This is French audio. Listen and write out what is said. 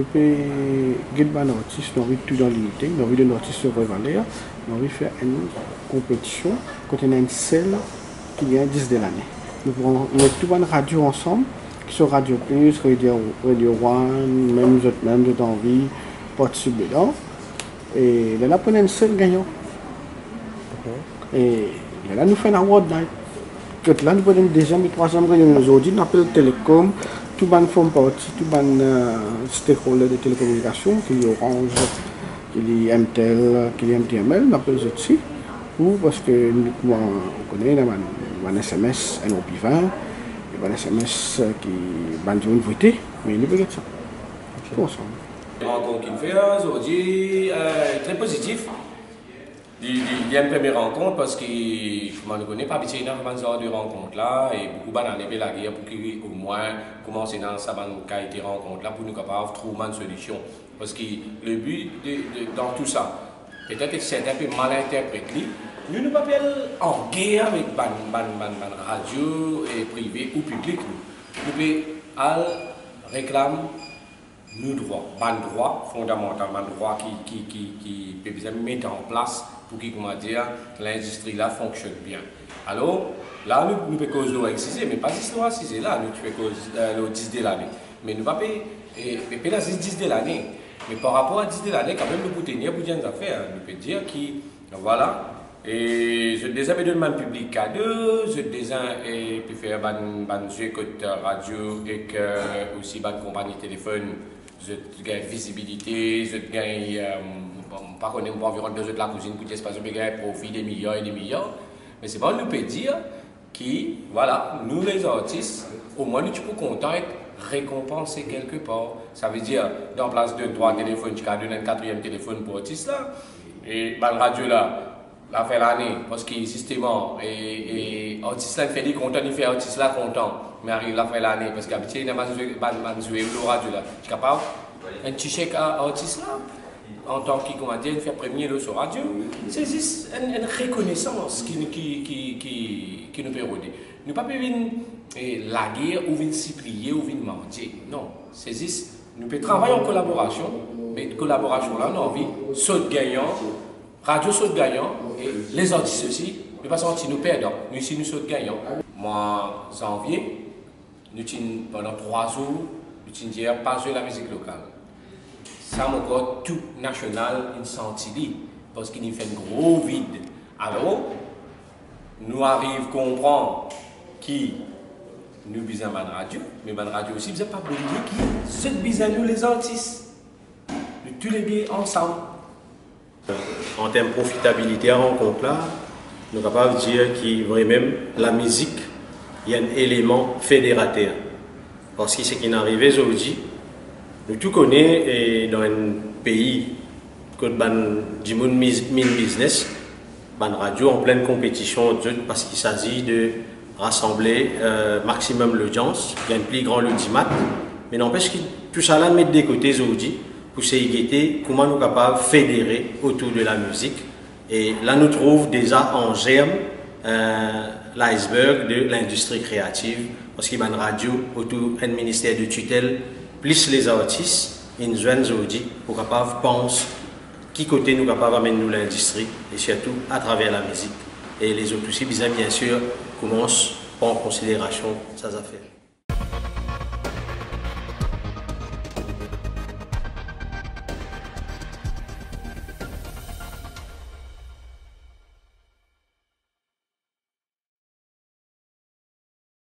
pouvons guider un artiste, nous avons tout dans l'unité, nous avons un artiste sur Valère, nous avons fait une compétition quand on a une selle qui vient 10 de l'année. Nous pouvons mettre tout une radio ensemble, qui sont Radio Plus, Radio One, même j'ai envie, participer dedans. Et là, on a une selle gagnant. Et là, nous faisons un award night. Là, nous avons une deuxième et troisième réunion aujourd'hui, nous appelons Télécom. Tout le monde forme partie, tout le monde stakeholder de télécommunications, qui est Orange, qui est MTL, qui est MTML, nous appelons aussi. Ou parce que nous connaissons un SMS NOP20, un SMS qui va nous voter, mais nous pouvons ça. C'est ensemble. La rencontre qu'il fait aujourd'hui très positif. Il y a une première rencontre parce que je ne connais pas habitué dans ce genre de rencontre là et beaucoup d'années la guerre pour qu'au moins commencer dans sa qualité rencontre là pour nous capables de trouver une solution. Parce que le but dans tout ça, peut-être que c'est un peu mal interprété. Nous ne pouvons pas en guerre avec la radio et privé ou public. Nous pouvons réclamer nos droits, nos droits fondamentaux, nos droits qui peuvent mettre en place pour que l'industrie là fonctionne bien. Alors, là, nous pouvons cause de l'exciser, mais pas juste le racisé là, nous pouvons cause le 10 de l'année. Mais nous ne pouvons pas 10 de l'année. Mais par rapport à 10 de l'année, quand même, nous pouvons tenir pour des affaires. Nous pouvons dire que, voilà, et je déjà me donne un public cadeau, je déjà puis faire un jeu côté radio et aussi une compagnie de téléphone, je gagne visibilité, je gagne, pas connaître environ 2 heures de la cuisine pour l'espace, je gagne profit des millions et des millions. Mais c'est bon, nous peut dire que, voilà, nous les artistes, au moins nous sommes contents d'être récompensés quelque part. Ça veut dire, dans place de 3 téléphones, tu as donné un 4e téléphone pour l'artiste là, et la radio là. La fin de l'année, parce que justement, l'artiste là fait des contents, il fait l'artiste là content, mais arrive la fin de l'année, parce qu'habituellement, il y a un joueur de radio là. Tu es capable un petit chèque à l'artiste là, en tant que commandant, il fait premier sur radio. C'est juste une reconnaissance qui nous peut aider. Nous ne pouvons pas la guerre ou venir s'y plier ou venir mentir. Non, c'est juste, nous pouvons travailler en collaboration, mais une collaboration là, nous avons envie, saut gagnant. Radio saute gagnant et les artistes aussi, nous passons nous perdons, nous ici nous saute gagnant. Moi, janvier, nous pendant 3 jours, nous disons pas jouer la musique locale. Ça m'a encore tout national, une senti parce qu'il nous fait un gros vide. Alors, nous arrivons à comprendre qui nous besoin de radio, mais la radio aussi, vous n'avez pas oublié qui se besoin nous les artistes. Nous tous les deux ensemble. En termes de profitabilité à rencontre là, nous sommes capables de dire que vraiment la musique, il y a un élément fédérateur. Parce que ce qui est arrivé aujourd'hui, nous tout connaissons dans un pays que du monde business, une radio en pleine compétition parce qu'il s'agit de rassembler maximum l'audience, il y a un plus grand l'audimat, mais n'empêche que tout ça là mettre des côtés aujourd'hui. Pour s'égayer, comment nous sommes capables de fédérer autour de la musique. Et là, nous trouvons déjà en germe l'iceberg de l'industrie créative, parce qu'il y a une radio autour d'un ministère de tutelle, plus les artistes, une jeune aujourd'hui, pour capable de penser qui côté nous capables d'amener nous l'industrie, et surtout à travers la musique. Et les autres aussi, bien sûr, commencent à prendre en considération ces affaires.